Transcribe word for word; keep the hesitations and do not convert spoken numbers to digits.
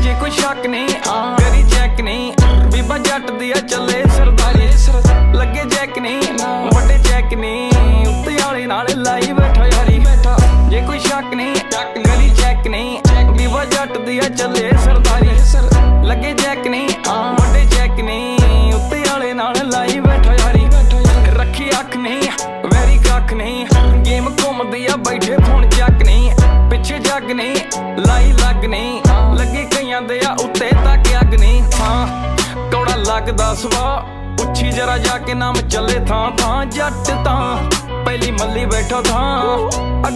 जे कोई शक नहीं करी चेक नहीं, बीबा जट दिया चले सरदारी, लगे चेक नहीं बड़े चेक नहीं, उत्ते आले नाल लाई बैठा यारी। जे कोई शक नहीं करी चेक नहीं, बीबा जट दिया चले सरदारी, लगे चेक नहीं बड़े चेक नहीं, उत्ते आले नाल लाई बैठा यारी। रखी अख नहीं वैरी कख नहीं, गेम घूमदी आ बैठे फोन चक नहीं, पिछे जग नहीं लाई लग नहीं, लगे कईयां दे आ उत्ते तक अग नहीं। हाँ कौड़ा लगदा सुभा उछी जरा जाके नाम चले थां थां, जट तां पहली मल्ली बैठो थां।